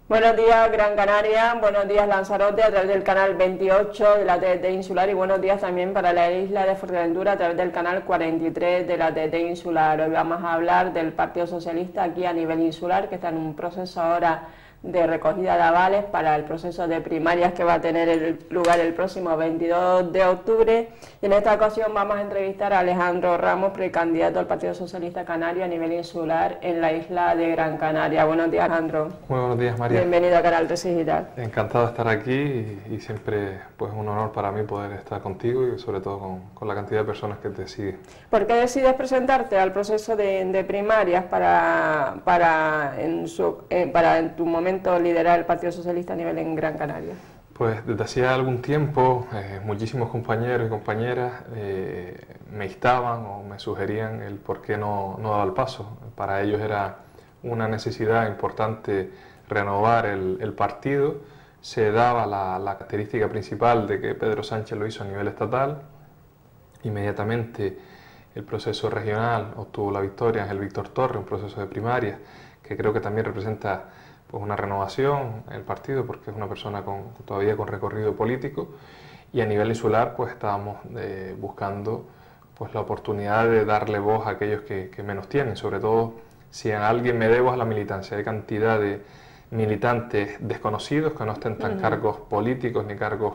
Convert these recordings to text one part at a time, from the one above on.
Buenos días Gran Canaria, buenos días Lanzarote a través del canal 28 de la TDT Insular y buenos días también para la isla de Fuerteventura a través del canal 43 de la TDT Insular. Hoy vamos a hablar del Partido Socialista aquí a nivel insular, que está en un proceso ahora de recogida de avales para el proceso de primarias que va a tener lugar el próximo 22 de octubre. Y en esta ocasión vamos a entrevistar a Alejandro Ramos, precandidato al Partido Socialista Canario a nivel insular en la isla de Gran Canaria. Buenos días, Alejandro. Muy buenos días, María. Bienvenido a Canal 3 Digital. Encantado de estar aquí y siempre pues un honor para mí poder estar contigo y sobre todo con la cantidad de personas que te siguen. ¿Por qué decides presentarte al proceso de primarias para en tu momento liderar el Partido Socialista a nivel en Gran Canaria? Pues desde hacía algún tiempo muchísimos compañeros y compañeras me instaban o me sugerían el por qué no daba el paso. Para ellos era una necesidad importante renovar el partido. Se daba la característica principal de que Pedro Sánchez lo hizo a nivel estatal. Inmediatamente el proceso regional obtuvo la victoria Ángel Víctor Torres, un proceso de primarias que creo que también representa pues una renovación en el partido porque es una persona todavía con recorrido político, y a nivel insular pues estábamos buscando pues la oportunidad de darle voz a aquellos que menos tienen, sobre todo si a alguien me debo a la militancia. Hay cantidad de militantes desconocidos que no ostentan cargos políticos ni cargos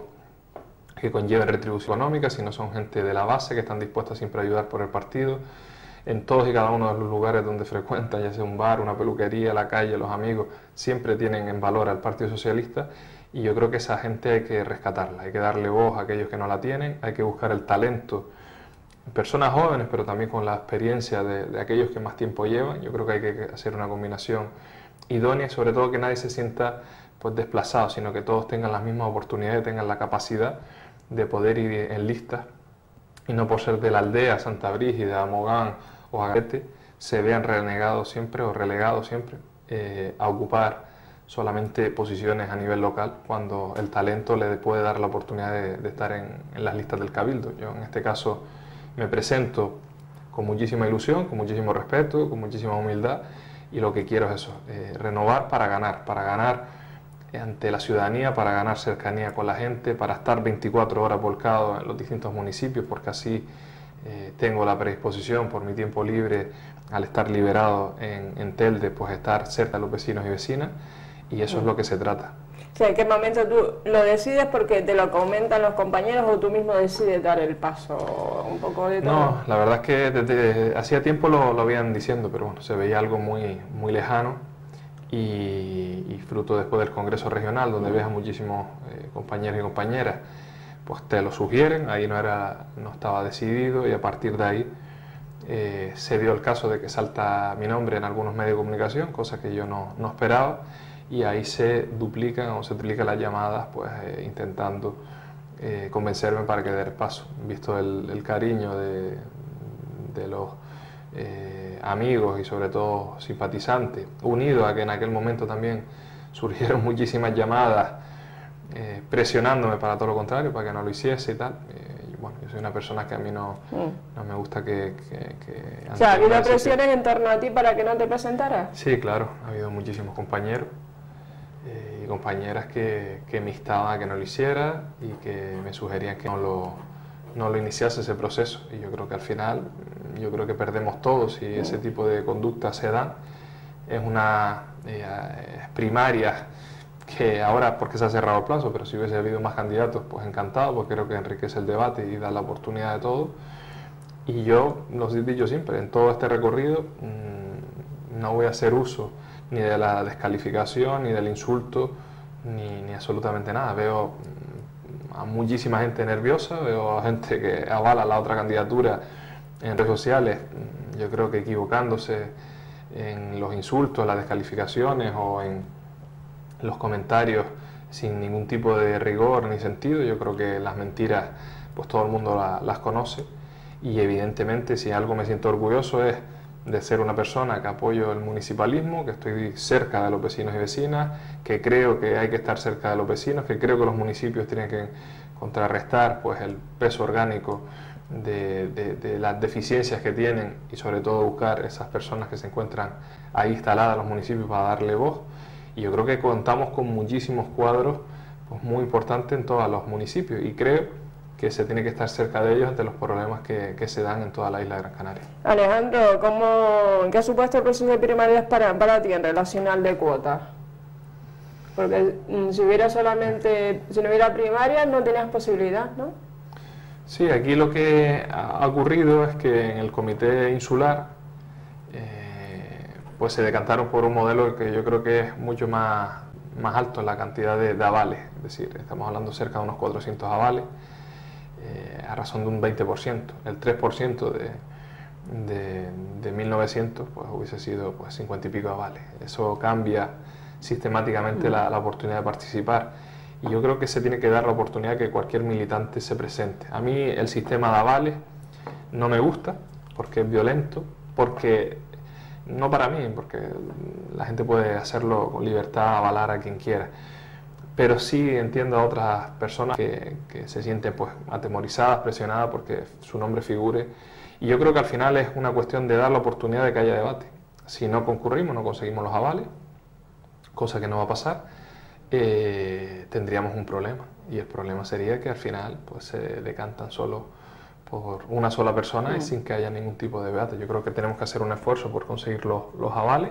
que conlleven retribución económica, sino son gente de la base que están dispuestas siempre a ayudar por el partido en todos y cada uno de los lugares donde frecuentan, ya sea un bar, una peluquería, la calle, los amigos, siempre tienen en valor al Partido Socialista, y yo creo que esa gente hay que rescatarla, hay que darle voz a aquellos que no la tienen, hay que buscar el talento, personas jóvenes, pero también con la experiencia de aquellos que más tiempo llevan. Yo creo que hay que hacer una combinación idónea y sobre todo que nadie se sienta pues desplazado, sino que todos tengan las mismas oportunidades, tengan la capacidad de poder ir en listas y no por ser de la aldea, Santa Brígida, Mogán o Agarete, se vean renegados siempre o relegados siempre a ocupar solamente posiciones a nivel local cuando el talento le puede dar la oportunidad de estar en las listas del Cabildo. Yo en este caso me presento con muchísima ilusión, con muchísimo respeto, con muchísima humildad, y lo que quiero es eso, renovar para ganar ante la ciudadanía, para ganar cercanía con la gente, para estar 24 horas volcado en los distintos municipios, porque así tengo la predisposición por mi tiempo libre, al estar liberado en Telde, pues estar cerca de los vecinos y vecinas, y eso es lo que se trata. O sea, ¿en qué momento tú lo decides porque te lo comentan los compañeros o tú mismo decides dar el paso? Un poco de todo. No, la verdad es que desde hacía tiempo lo habían diciendo, pero bueno, se veía algo muy lejano, y fruto después del Congreso Regional, donde ves a muchísimos compañeros y compañeras, pues te lo sugieren. Ahí no estaba decidido, y a partir de ahí se dio el caso de que salta mi nombre en algunos medios de comunicación, cosa que yo no esperaba, y ahí se duplican o se triplican las llamadas pues intentando convencerme para que dé el paso, visto el cariño de los amigos y sobre todo simpatizantes, unido a que en aquel momento también surgieron muchísimas llamadas presionándome para todo lo contrario, para que no lo hiciese y tal. Bueno, yo soy una persona que a mí no me gusta que o sea, ¿ha habido presiones en torno a ti para que no te presentaras? Sí, claro, ha habido muchísimos compañeros y compañeras que me instaban a que no lo hiciera y que me sugerían que no lo iniciase ese proceso, y yo creo que al final perdemos todos si ese tipo de conductas se dan. Es una primaria que ahora, porque se ha cerrado el plazo, pero si hubiese habido más candidatos, pues encantado, porque creo que enriquece el debate y da la oportunidad de todo. Y yo los he dicho siempre, en todo este recorrido no voy a hacer uso ni de la descalificación, ni del insulto, ni absolutamente nada. Veo a muchísima gente nerviosa, veo a gente que avala la otra candidatura en redes sociales, yo creo que equivocándose en los insultos, las descalificaciones o en los comentarios sin ningún tipo de rigor ni sentido. Yo creo que las mentiras pues todo el mundo las conoce, y evidentemente si algo me siento orgulloso es de ser una persona que apoyo el municipalismo, que estoy cerca de los vecinos y vecinas, que creo que hay que estar cerca de los vecinos, que creo que los municipios tienen que contrarrestar pues el peso orgánico de las deficiencias que tienen, y sobre todo buscar esas personas que se encuentran ahí instaladas en los municipios para darle voz. Y yo creo que contamos con muchísimos cuadros pues, muy importantes en todos los municipios y creo que se tiene que estar cerca de ellos ante los problemas que se dan en toda la isla de Gran Canaria. Alejandro, ¿qué ha supuesto el proceso de primarias para ti en relación al de cuotas? Porque si no hubiera primarias no tenías posibilidad, ¿no? Sí, aquí lo que ha ocurrido es que en el comité insular pues se decantaron por un modelo que yo creo que es mucho más alto en la cantidad de avales, es decir, estamos hablando cerca de unos 400 avales, a razón de un 20%, el 3% de 1900 pues hubiese sido pues 50 y pico avales. Eso cambia sistemáticamente la oportunidad de participar y yo creo que se tiene que dar la oportunidad que cualquier militante se presente. A mí el sistema de avales no me gusta porque es violento, porque no para mí, porque la gente puede hacerlo con libertad, avalar a quien quiera, pero sí entiendo a otras personas que se sienten pues atemorizadas, presionadas porque su nombre figure, y yo creo que al final es una cuestión de dar la oportunidad de que haya debate. Si no concurrimos, no conseguimos los avales, cosa que no va a pasar, tendríamos un problema, y el problema sería que al final pues se decantan solo por una sola persona y sin que haya ningún tipo de debate. Yo creo que tenemos que hacer un esfuerzo por conseguir los avales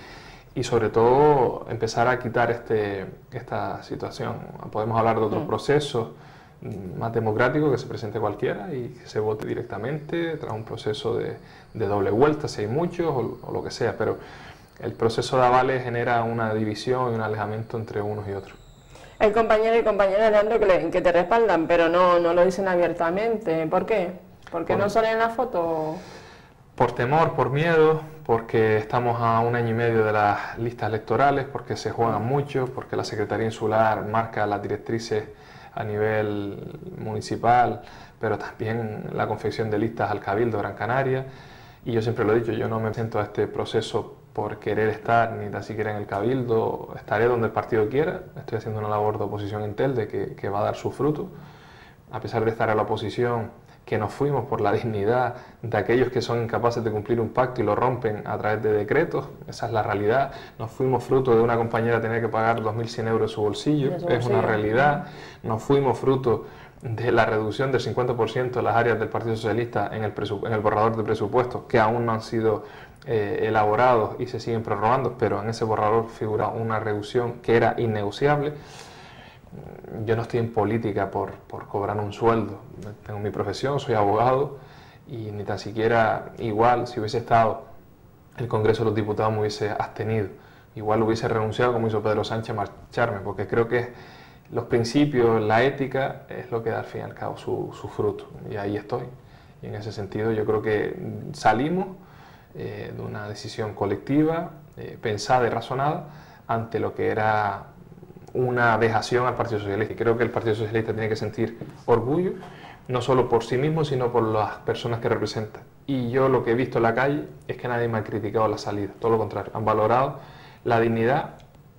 y sobre todo empezar a quitar esta situación. Podemos hablar de otros procesos más democráticos, que se presente cualquiera y que se vote directamente tras un proceso de doble vuelta, si hay muchos o lo que sea, pero el proceso de avales genera una división y un alejamiento entre unos y otros. Hay compañeros y compañeras, Leandro, que te respaldan, pero no lo dicen abiertamente. ¿Por qué? ¿Por qué no salen en la foto? Por temor, por miedo, porque estamos a 1 año y medio de las listas electorales, porque se juegan mucho, porque la Secretaría Insular marca las directrices a nivel municipal, pero también la confección de listas al Cabildo Gran Canaria. Y yo siempre lo he dicho, yo no me presento a este proceso por querer estar ni tan siquiera en el Cabildo, estaré donde el partido quiera, estoy haciendo una labor de oposición en Telde que va a dar su fruto, a pesar de estar en la oposición, que nos fuimos por la dignidad de aquellos que son incapaces de cumplir un pacto y lo rompen a través de decretos, esa es la realidad. Nos fuimos fruto de una compañera tener que pagar 2.100 euros de su bolsillo, es una realidad. Nos fuimos fruto de la reducción del 50% de las áreas del Partido Socialista en el borrador de presupuestos, que aún no han sido elaborados y se siguen prorrogando, pero en ese borrador figura una reducción que era innegociable. Yo no estoy en política por cobrar un sueldo, tengo mi profesión, soy abogado y ni tan siquiera igual si hubiese estado el Congreso de los Diputados me hubiese abstenido, igual hubiese renunciado como hizo Pedro Sánchez a marcharme, porque creo que los principios, la ética es lo que da al fin y al cabo su fruto y ahí estoy. Y en ese sentido yo creo que salimos de una decisión colectiva, pensada y razonada ante lo que era una vejación al Partido Socialista. Y creo que el Partido Socialista tiene que sentir orgullo, no solo por sí mismo, sino por las personas que representa. Y yo lo que he visto en la calle es que nadie me ha criticado la salida, todo lo contrario, han valorado la dignidad,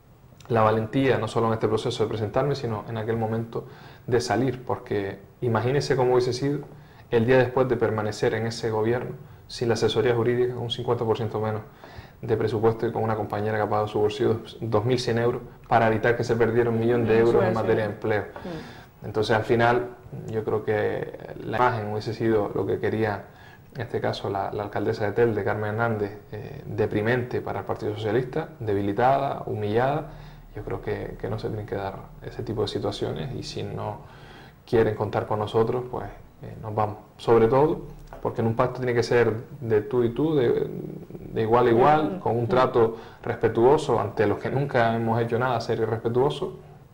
la valentía, no solo en este proceso de presentarme, sino en aquel momento de salir, porque imagínese cómo hubiese sido el día después de permanecer en ese gobierno sin la asesoría jurídica, un 50% menos de presupuesto y con una compañera que ha pagado su bolsillo 2.100 euros para evitar que se perdiera 1 millón de euros en materia de empleo. Entonces al final yo creo que la imagen hubiese sido lo que quería en este caso la alcaldesa de Telde, Carmen Hernández, deprimente para el Partido Socialista, debilitada, humillada. Yo creo que no se tienen que dar ese tipo de situaciones y si no quieren contar con nosotros, pues nos vamos. Sobre todo porque en un pacto tiene que ser de tú y tú, de igual a igual, con un trato respetuoso ante los que nunca hemos hecho nada serio y respetuoso.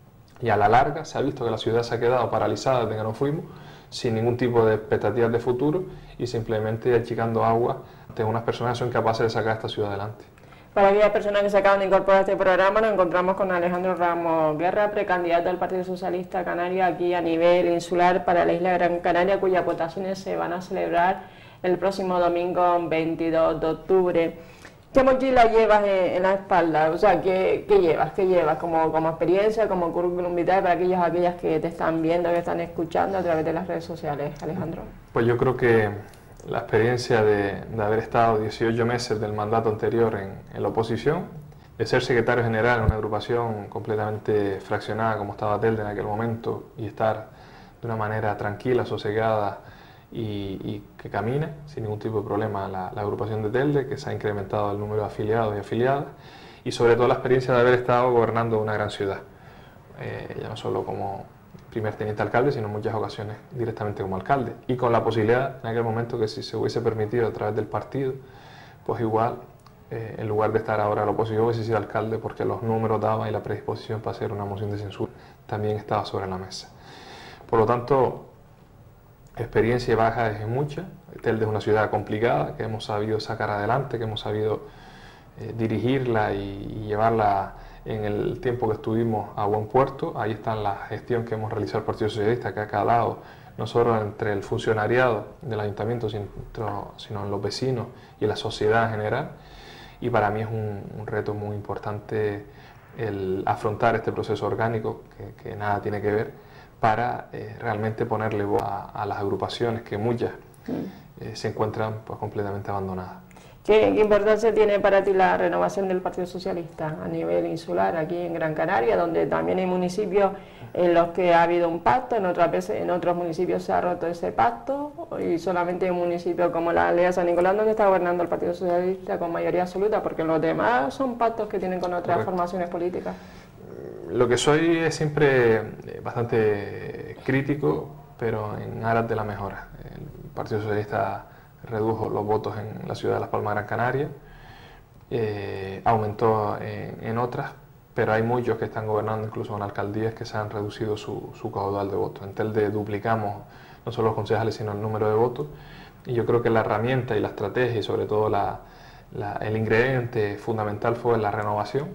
Y a la larga se ha visto que la ciudad se ha quedado paralizada desde que nos fuimos, sin ningún tipo de expectativas de futuro y simplemente achicando agua ante unas personas que son capaces de sacar esta ciudad adelante. Para aquellas personas que se acaban de incorporar a este programa, nos encontramos con Alejandro Ramos Guerra, precandidato del Partido Socialista Canario aquí a nivel insular para la isla de Gran Canaria, cuyas votaciones se van a celebrar el próximo domingo 22 de octubre. ¿Qué mochila llevas en la espalda? O sea, ¿qué llevas? ¿Qué llevas como experiencia, como currículum vital para aquellas que te están viendo, que están escuchando a través de las redes sociales, Alejandro? Pues yo creo que la experiencia de haber estado 18 meses del mandato anterior en la oposición, de ser secretario general en una agrupación completamente fraccionada como estaba Telde en aquel momento y estar de una manera tranquila, sosegada y que camina sin ningún tipo de problema la agrupación de Telde, que se ha incrementado el número de afiliados y afiliadas, y sobre todo la experiencia de haber estado gobernando una gran ciudad, ya no solo como primer teniente alcalde, sino en muchas ocasiones directamente como alcalde, y con la posibilidad en aquel momento que si se hubiese permitido a través del partido, pues igual en lugar de estar ahora en la oposición hubiese sido alcalde, porque los números daban y la predisposición para hacer una moción de censura también estaba sobre la mesa. Por lo tanto, experiencia y baja es mucha. Telde es una ciudad complicada que hemos sabido sacar adelante, que hemos sabido dirigirla y llevarla en el tiempo que estuvimos a buen puerto. Ahí está la gestión que hemos realizado el Partido Socialista, que ha calado no solo entre el funcionariado del ayuntamiento, sino en los vecinos y la sociedad en general. Y para mí es un reto muy importante el afrontar este proceso orgánico, que nada tiene que ver, para realmente ponerle voz a las agrupaciones que muchas se encuentran pues, completamente abandonadas. ¿Qué importancia tiene para ti la renovación del Partido Socialista a nivel insular aquí en Gran Canaria, donde también hay municipios en los que ha habido un pacto, en otros municipios se ha roto ese pacto, y solamente en municipios como la aldea San Nicolás donde está gobernando el Partido Socialista con mayoría absoluta, porque los demás son pactos que tienen con otras formaciones políticas? Lo que soy es siempre bastante crítico, pero en aras de la mejora. El Partido Socialista redujo los votos en la ciudad de Las Palmas de Gran Canaria, aumentó en otras, pero hay muchos que están gobernando incluso en alcaldías que se han reducido su caudal de votos. En Telde duplicamos no solo los concejales sino el número de votos, y yo creo que la herramienta y la estrategia y sobre todo el ingrediente fundamental fue la renovación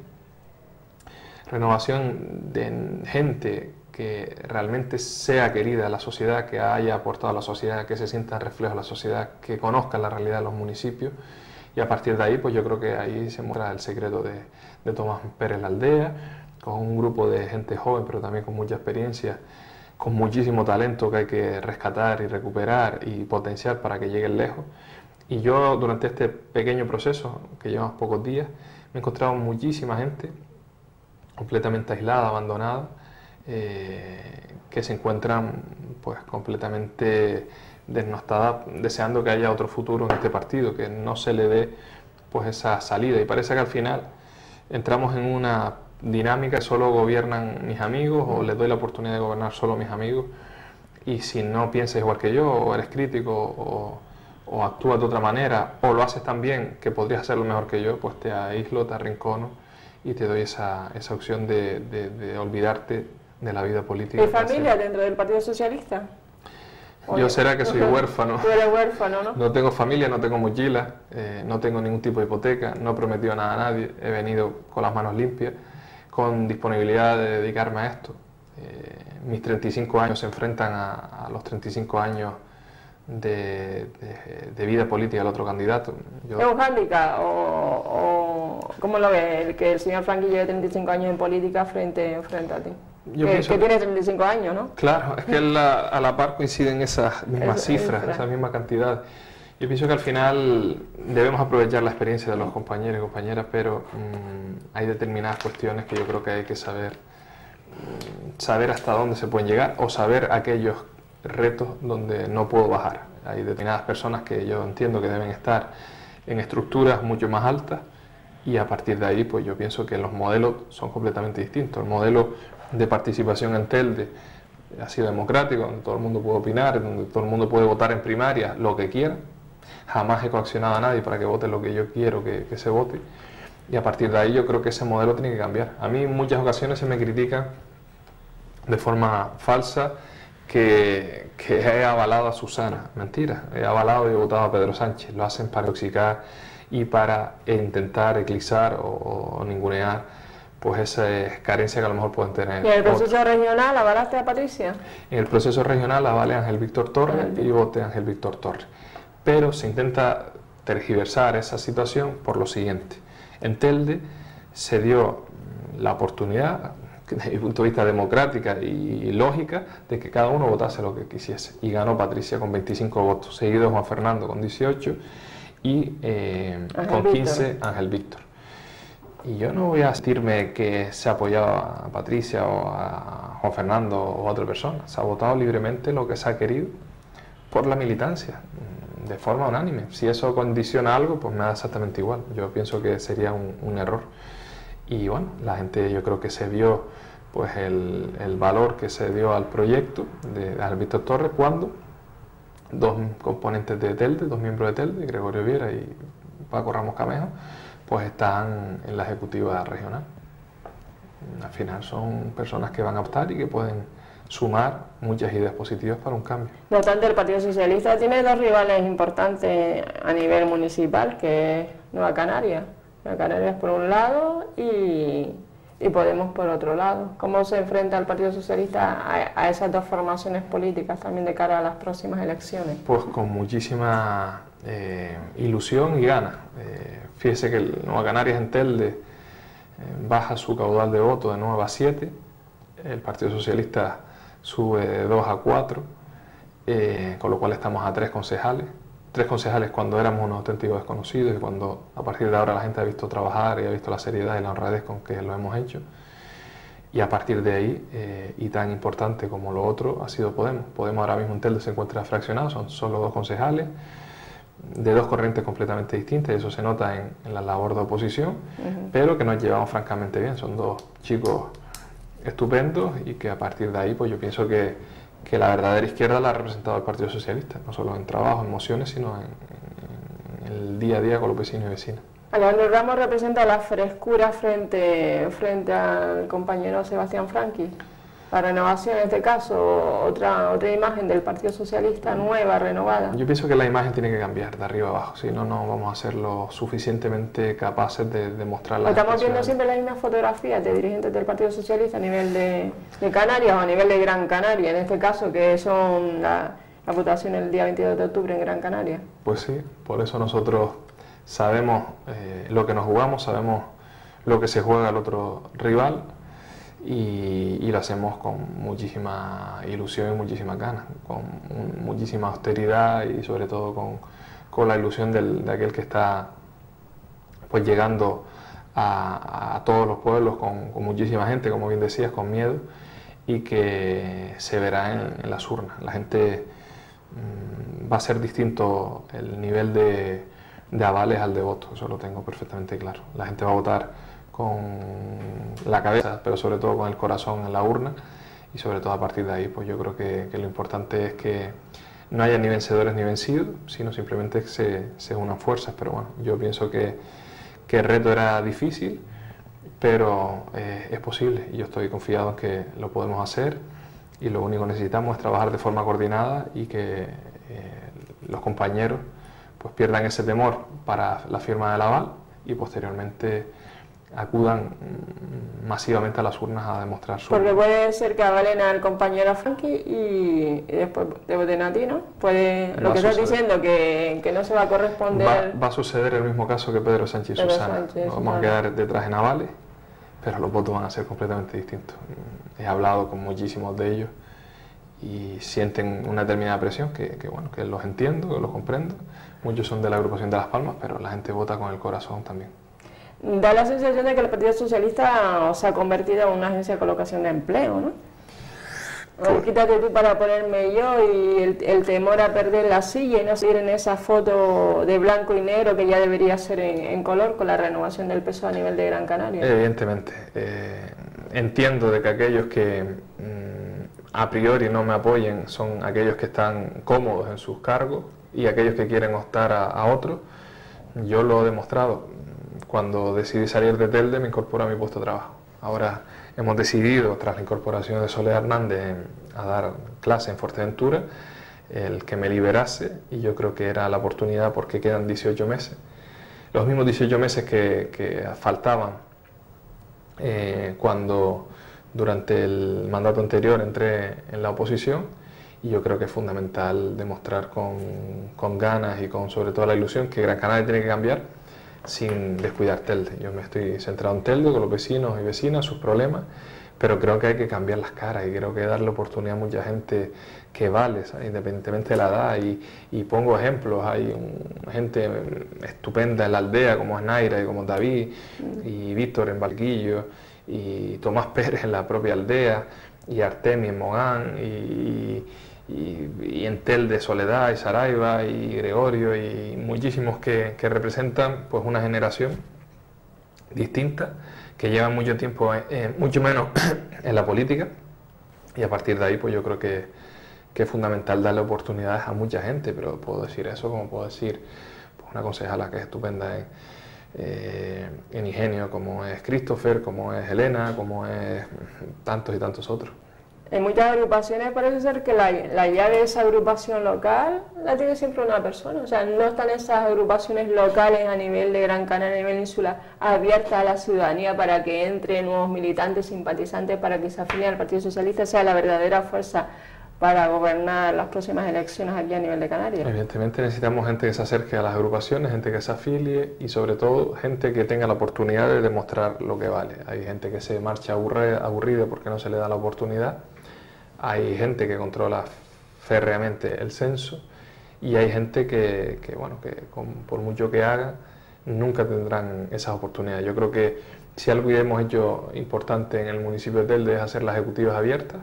de gente que realmente sea querida a la sociedad, que haya aportado a la sociedad, que se sienta reflejo de la sociedad, que conozca la realidad de los municipios, y a partir de ahí pues yo creo que ahí se muestra el secreto de Tomás Pérez La Aldea, con un grupo de gente joven pero también con mucha experiencia, con muchísimo talento que hay que rescatar y recuperar y potenciar para que lleguen lejos. Y yo durante este pequeño proceso, que llevamos pocos días, me he encontrado muchísima gente completamente aislada, abandonada, que se encuentran pues completamente desnostadas, deseando que haya otro futuro en este partido, que no se le dé pues esa salida, y parece que al final entramos en una dinámica que solo gobiernan mis amigos, o les doy la oportunidad de gobernar solo mis amigos, y si no piensas igual que yo, o eres crítico, o actúas de otra manera, o lo haces tan bien que podrías hacerlo mejor que yo, pues te aíslo, te arrincono y te doy esa opción de olvidarte de la vida política. ¿Hay familia dentro del Partido Socialista? Yo será que soy huérfano. Tú eres huérfano, ¿no? No tengo familia, no tengo mochila, no tengo ningún tipo de hipoteca, no he prometido nada a nadie, he venido con las manos limpias, con disponibilidad de dedicarme a esto. Mis 35 años se enfrentan a los 35 años de vida política del otro candidato. ¿Es un hándicap o cómo lo ves, que el señor Franqui lleve 35 años en política frente a ti? Que tiene 35 años, ¿no? Claro, es que a la par coinciden esas mismas cifras, esa misma cantidad. Yo pienso que al final debemos aprovechar la experiencia de los compañeros y compañeras, pero hay determinadas cuestiones que yo creo que hay que saber hasta dónde se pueden llegar, o saber aquellos retos donde no puedo bajar. Hay determinadas personas que yo entiendo que deben estar en estructuras mucho más altas, y a partir de ahí pues yo pienso que los modelos son completamente distintos. El modelo de participación en Telde ha sido democrático, donde todo el mundo puede opinar, donde todo el mundo puede votar en primaria lo que quiera. Jamás he coaccionado a nadie para que vote lo que yo quiero que se vote, y a partir de ahí yo creo que ese modelo tiene que cambiar. A mí en muchas ocasiones se me critica de forma falsa que he avalado a Susana. Mentira, he avalado y he votado a Pedro Sánchez. Lo hacen para intoxicar y para intentar eclipsar o ningunear pues esa carencia que a lo mejor pueden tener. ¿Y en el proceso regional avalaste a Patricia? En el proceso regional avalé a Ángel Víctor Torres y voté a Ángel Víctor Torres. Pero se intenta tergiversar esa situación por lo siguiente. En Telde se dio la oportunidad, desde mi punto de vista democrática y lógica, de que cada uno votase lo que quisiese. Y ganó Patricia con 25 votos, seguido Juan Fernando con 18 y con 15 Ángel Víctor. Y yo no voy a sentirme que se ha apoyado a Patricia o a Juan Fernando o a otra persona. Se ha votado libremente lo que se ha querido por la militancia, de forma unánime. Si eso condiciona algo, pues me da exactamente igual. Yo pienso que sería un error. Y bueno, la gente, yo creo que se vio pues el valor que se dio al proyecto de Víctor Torres cuando dos componentes de Telde, dos miembros de Telde, Gregorio Viera y Paco Ramos Camejo, pues están en la ejecutiva regional. Al final son personas que van a optar y que pueden sumar muchas ideas positivas para un cambio. No obstante, el Partido Socialista tiene dos rivales importantes a nivel municipal, que es Nueva Canarias. Nueva Canarias por un lado y Podemos por otro lado. ¿Cómo se enfrenta el Partido Socialista a esas dos formaciones políticas también de cara a las próximas elecciones? Pues con muchísima ilusión y ganas. Fíjese que el Nueva Canarias en Telde baja su caudal de voto de 9 a 7, el Partido Socialista sube de 2 a 4, con lo cual estamos a 3 concejales. 3 concejales cuando éramos unos auténticos desconocidos y cuando a partir de ahora la gente ha visto trabajar y ha visto la seriedad y la honradez con que lo hemos hecho. Y a partir de ahí, y tan importante como lo otro, ha sido Podemos. Podemos ahora mismo en Telde se encuentra fraccionado, son solo 2 concejales, de 2 corrientes completamente distintas, y eso se nota en la labor de oposición, pero que nos llevamos francamente bien. Son 2 chicos estupendos y que a partir de ahí pues yo pienso que la verdadera izquierda la ha representado el Partido Socialista, no solo en trabajo, en emociones, sino en el día a día con los vecinos y vecinas. Alejandro Ramos representa la frescura frente al compañero Sebastián Franqui. La renovación, en este caso, otra imagen del Partido Socialista nueva, renovada. Yo pienso que la imagen tiene que cambiar de arriba abajo, si no, no vamos a ser lo suficientemente capaces de demostrar la. Estamos viendo siempre las mismas fotografías de dirigentes del Partido Socialista a nivel de Canarias o a nivel de Gran Canaria, en este caso, que son la votación el día 22 de octubre en Gran Canaria. Pues sí, por eso nosotros sabemos lo que nos jugamos, sabemos lo que se juega el otro rival. Y lo hacemos con muchísima ilusión y muchísimas ganas, con muchísima austeridad y sobre todo con la ilusión de aquel que está pues llegando a todos los pueblos con muchísima gente, como bien decías, con miedo, y que se verá en las urnas. La gente va a ser distinto el nivel de avales al de votos, eso lo tengo perfectamente claro. La gente va a votar con la cabeza, pero sobre todo con el corazón en la urna, y sobre todo a partir de ahí pues yo creo que lo importante es que no haya ni vencedores ni vencidos, sino simplemente que se unan fuerzas. Pero bueno, yo pienso que el reto era difícil, pero es posible y yo estoy confiado en que lo podemos hacer, y lo único que necesitamos es trabajar de forma coordinada y que los compañeros pues pierdan ese temor para la firma del aval y posteriormente acudan masivamente a las urnas a demostrar su. Porque puede ser que avalen al compañero Franqui y después te voten a ti, ¿no? Puede, lo que estás diciendo, que no se va a corresponder. Va a suceder el mismo caso que Pedro Sánchez y Susana. Nos vamos a quedar detrás en avales, pero los votos van a ser completamente distintos. He hablado con muchísimos de ellos y sienten una determinada presión que bueno, que los entiendo, que los comprendo. Muchos son de la agrupación de Las Palmas, pero la gente vota con el corazón también. Da la sensación de que el Partido Socialista se ha convertido en una agencia de colocación de empleo, ¿no? Pues, quítate tú para ponerme yo, y el temor a perder la silla y no seguir en esa foto de blanco y negro que ya debería ser en color con la renovación del PSOE a nivel de Gran Canaria. Evidentemente. Entiendo de que aquellos que a priori no me apoyen son aquellos que están cómodos en sus cargos y aquellos que quieren optar a otros. Yo lo he demostrado. Cuando decidí salir de Telde me incorporé a mi puesto de trabajo. Ahora hemos decidido, tras la incorporación de Soledad Hernández a dar clase en Fuerteventura, el que me liberase, y yo creo que era la oportunidad porque quedan 18 meses. Los mismos 18 meses que faltaban cuando durante el mandato anterior entré en la oposición, y yo creo que es fundamental demostrar con ganas y con sobre todo la ilusión que Gran Canaria tiene que cambiar sin descuidar Telde. Yo me estoy centrado en Telde, con los vecinos y vecinas, sus problemas, pero creo que hay que cambiar las caras y creo que darle oportunidad a mucha gente que vale, ¿sabes? Independientemente de la edad. Y pongo ejemplos, hay gente estupenda en la aldea como es Naira y como David y Víctor en Valquillo y Tomás Pérez en la propia aldea y Artemi en Mogán y Entel de Soledad y Saraiva y Gregorio y muchísimos que representan pues una generación distinta que llevan mucho tiempo, mucho menos en la política, y a partir de ahí pues yo creo que es fundamental darle oportunidades a mucha gente, pero puedo decir eso como puedo decir pues, una concejala que es estupenda en Ingenio, como es Christopher, como es Elena, como es tantos y tantos otros. En muchas agrupaciones parece ser que la llave de esa agrupación local la tiene siempre una persona, o sea, no están esas agrupaciones locales a nivel de Gran Canaria, a nivel insular, abiertas a la ciudadanía para que entre nuevos militantes, simpatizantes, para que se afilien al Partido Socialista, sea la verdadera fuerza para gobernar las próximas elecciones aquí a nivel de Canarias. Evidentemente necesitamos gente que se acerque a las agrupaciones, gente que se afilie y sobre todo gente que tenga la oportunidad de demostrar lo que vale. Hay gente que se marcha aburrida porque no se le da la oportunidad. Hay gente que controla férreamente el censo y hay gente que por mucho que haga, nunca tendrán esas oportunidades. Yo creo que si algo hemos hecho importante en el municipio de Telde es hacer las ejecutivas abiertas,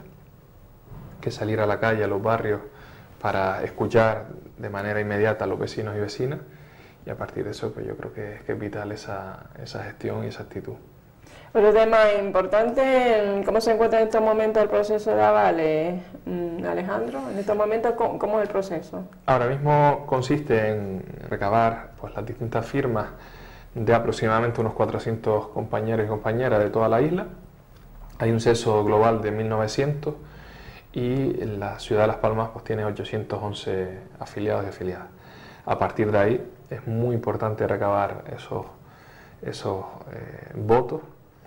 que salir a la calle, a los barrios, para escuchar de manera inmediata a los vecinos y vecinas, y a partir de eso pues yo creo que es vital esa gestión y esa actitud. Otro tema importante, ¿cómo se encuentra en estos momentos el proceso de avales, Alejandro? En estos momentos, ¿cómo es el proceso? Ahora mismo consiste en recabar pues, las distintas firmas de aproximadamente unos 400 compañeros y compañeras de toda la isla. Hay un censo global de 1900 y la ciudad de Las Palmas pues, tiene 811 afiliados y afiliadas. A partir de ahí es muy importante recabar esos votos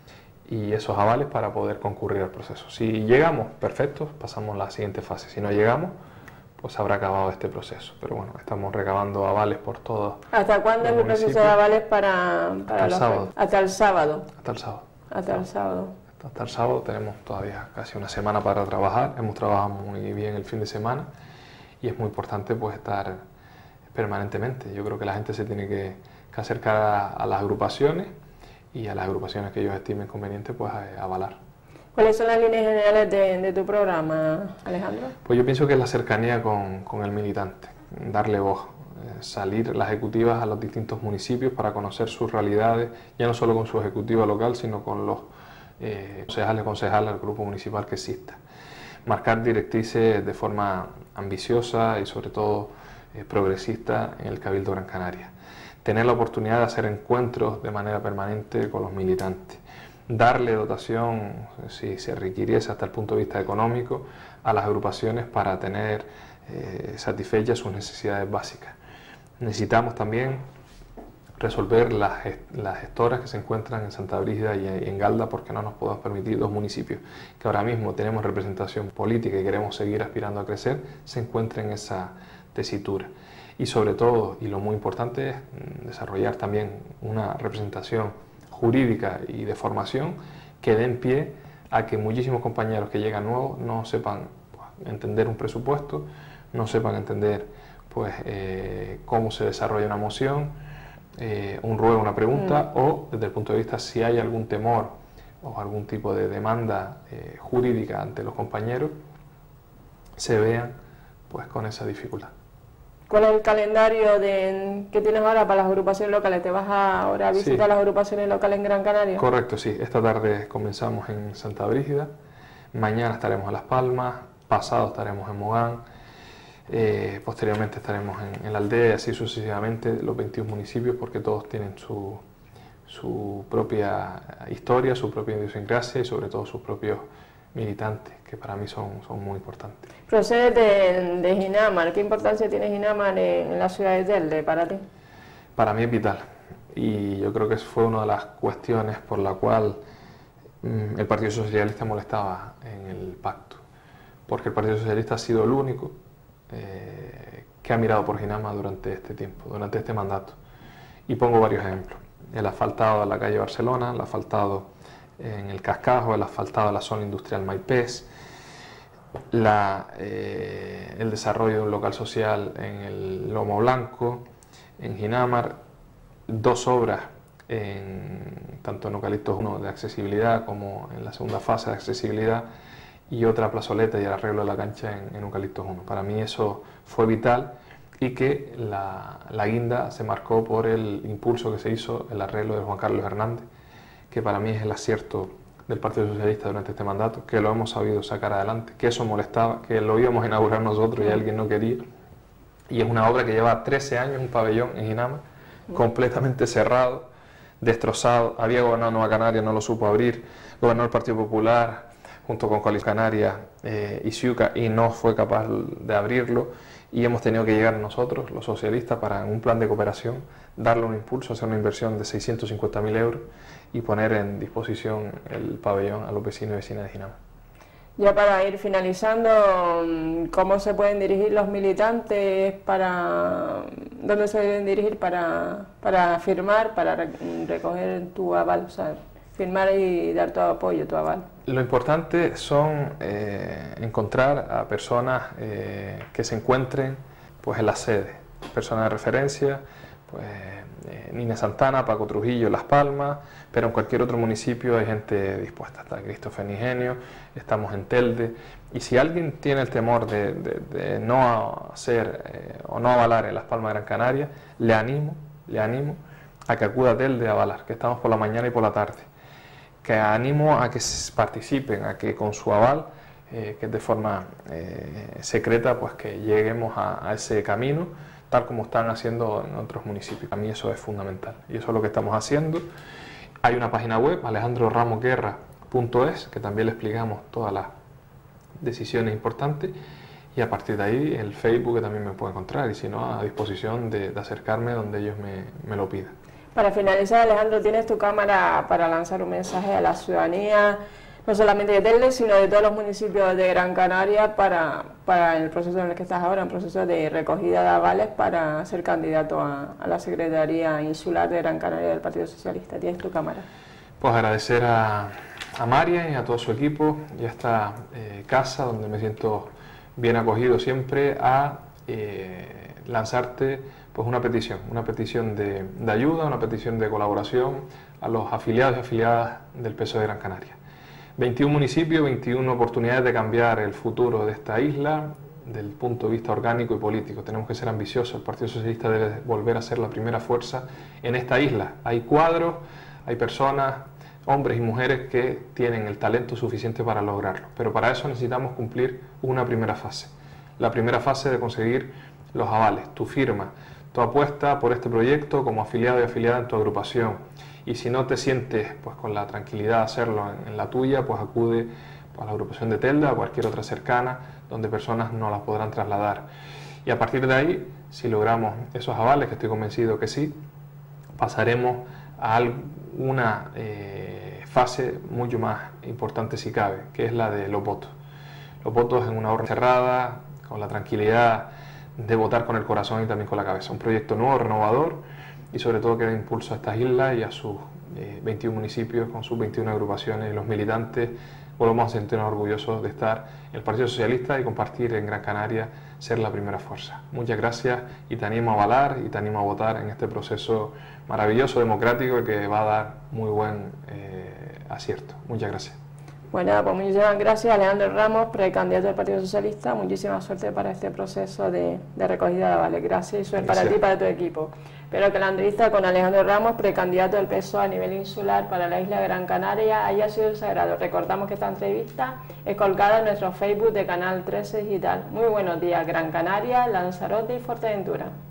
y esos avales para poder concurrir al proceso. Si llegamos, perfecto, pasamos a la siguiente fase. Si no llegamos, pues habrá acabado este proceso. Pero bueno, estamos recabando avales por todos. ¿Hasta cuándo es el proceso de avales para hasta el sábado? Hasta el sábado. Hasta el sábado. Hasta el sábado. Hasta el sábado tenemos todavía casi una semana para trabajar. Hemos trabajado muy bien el fin de semana y es muy importante pues estar permanentemente. Yo creo que la gente se tiene que acercar a las agrupaciones y a las agrupaciones que ellos estimen conveniente pues avalar. ¿Cuáles son las líneas generales de tu programa, Alejandro? Pues yo pienso que es la cercanía con el militante, darle voz, salir las ejecutivas a los distintos municipios para conocer sus realidades, ya no solo con su ejecutiva local, sino con los concejales del grupo municipal que exista. Marcar directrices de forma ambiciosa y sobre todo progresista en el Cabildo Gran Canaria. Tener la oportunidad de hacer encuentros de manera permanente con los militantes. Darle dotación, si se requiriese hasta el punto de vista económico, a las agrupaciones para tener satisfechas sus necesidades básicas. Necesitamos también resolver las gestoras que se encuentran en Santa Brígida y en Galda, porque no nos podemos permitir dos municipios que ahora mismo tenemos representación política y queremos seguir aspirando a crecer, se encuentren en esa tesitura. Y sobre todo, y lo muy importante es desarrollar también una representación jurídica y de formación que den pie a que muchísimos compañeros que llegan nuevos no sepan entender un presupuesto, no sepan entender pues, cómo se desarrolla una moción, un ruego, una pregunta, o desde el punto de vista si hay algún temor o algún tipo de demanda jurídica ante los compañeros, se vean pues, con esa dificultad. ¿Cuál es el calendario que tienes ahora para las agrupaciones locales? ¿Te vas ahora a visitar las agrupaciones locales en Gran Canaria? Correcto, sí. Esta tarde comenzamos en Santa Brígida, mañana estaremos en Las Palmas, pasado estaremos en Mogán, posteriormente estaremos en la aldea y así sucesivamente los 21 municipios, porque todos tienen su propia historia, su propia idiosincrasia y sobre todo sus propios militantes, que para mí son muy importantes. Procedes de Ginamar. ¿Qué importancia tiene Ginamar en la ciudad de Telde para ti? Para mí es vital y yo creo que fue una de las cuestiones por la cual el Partido Socialista molestaba en el pacto, porque el Partido Socialista ha sido el único que ha mirado por Ginamar durante este tiempo, durante este mandato. Y pongo varios ejemplos. El asfaltado de la calle Barcelona, el asfaltado en el Cascajo, el asfaltado de la zona industrial Maipés, el desarrollo de un local social en el Lomo Blanco, en Ginamar, 2 obras tanto en Eucaliptos 1 de accesibilidad como en la segunda fase de accesibilidad, y otra plazoleta y el arreglo de la cancha en Eucaliptos 1. Para mí eso fue vital, y que la guinda se marcó por el impulso que se hizo, el arreglo de Juan Carlos Hernández, que para mí es el acierto del Partido Socialista durante este mandato, que lo hemos sabido sacar adelante, que eso molestaba, que lo íbamos a inaugurar nosotros y alguien no quería. Y es una obra que lleva 13 años, un pabellón en Ginamar, completamente cerrado, destrozado. Había gobernado Nueva Canarias, no lo supo abrir, gobernó el Partido Popular junto con Coalición Canaria y Ciuca, y no fue capaz de abrirlo, y hemos tenido que llegar nosotros, los socialistas, para en un plan de cooperación darle un impulso, hacer una inversión de 650.000 euros y poner en disposición el pabellón a los vecinos y vecinas de Ginamar. Ya para ir finalizando, ¿cómo se pueden dirigir los militantes dónde se deben dirigir para firmar, para recoger tu aval, o sea, firmar y dar tu apoyo, tu aval? Lo importante son encontrar a personas que se encuentren pues en la sede, personas de referencia, pues Nina Santana, Paco Trujillo, Las Palmas, pero en cualquier otro municipio hay gente dispuesta. Está Christopher Nigenio, estamos en Telde, y si alguien tiene el temor de no hacer o no avalar en Las Palmas de Gran Canaria, le animo a que acuda a Telde a avalar, que estamos por la mañana y por la tarde, que animo a que participen, a que con su aval, que es de forma secreta, pues que lleguemos a ese camino, tal como están haciendo en otros municipios. A mí eso es fundamental y eso es lo que estamos haciendo. Hay una página web, alejandroramosguerra.es, que también le explicamos todas las decisiones importantes, y a partir de ahí el Facebook, que también me puede encontrar, y si no, a disposición de acercarme donde ellos me lo pidan. Para finalizar, Alejandro, tienes tu cámara para lanzar un mensaje a la ciudadanía, no solamente de Telde, sino de todos los municipios de Gran Canaria para el proceso en el que estás ahora, un proceso de recogida de avales para ser candidato a la Secretaría Insular de Gran Canaria del Partido Socialista. Tienes tu cámara. Pues agradecer a María y a todo su equipo y a esta casa donde me siento bien acogido siempre, a lanzarte pues una petición de ayuda, una petición de colaboración a los afiliados y afiliadas del PSOE de Gran Canaria. 21 municipios, 21 oportunidades de cambiar el futuro de esta isla desde el punto de vista orgánico y político. Tenemos que ser ambiciosos. El Partido Socialista debe volver a ser la primera fuerza en esta isla. Hay cuadros, hay personas, hombres y mujeres que tienen el talento suficiente para lograrlo, pero para eso necesitamos cumplir una primera fase. La primera fase de conseguir los avales, tu firma, tu apuesta por este proyecto como afiliado y afiliada en tu agrupación. Y si no te sientes pues con la tranquilidad de hacerlo en la tuya, pues acude a la agrupación de Telde o a cualquier otra cercana, donde personas nos las podrán trasladar. Y a partir de ahí, si logramos esos avales, que estoy convencido que sí, pasaremos a una fase mucho más importante si cabe, que es la de los votos. Los votos en una urna cerrada, con la tranquilidad de votar con el corazón y también con la cabeza. Un proyecto nuevo, renovador, y sobre todo que dé impulso a estas islas y a sus 21 municipios con sus 21 agrupaciones. Y los militantes volvamos a sentirnos orgullosos de estar en el Partido Socialista y compartir en Gran Canaria, ser la primera fuerza. Muchas gracias y te animo a avalar y te animo a votar en este proceso maravilloso, democrático, y que va a dar muy buen acierto. Muchas gracias. Bueno, pues muchísimas gracias, Alejandro Ramos, precandidato del Partido Socialista. Muchísima suerte para este proceso de recogida de avales. Gracias y suerte para ti y para tu equipo. Espero que la entrevista con Alejandro Ramos, precandidato del PSOE a nivel insular para la isla de Gran Canaria, haya sido un sagrado. Recordamos que esta entrevista es colgada en nuestro Facebook de Canal 13 Digital. Muy buenos días, Gran Canaria, Lanzarote y Fuerteventura.